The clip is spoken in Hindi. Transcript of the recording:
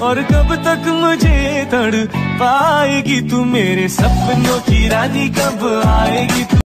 और कब तक मुझे तड़ पाएगी तू, मेरे सपनों की रानी कब आएगी तू।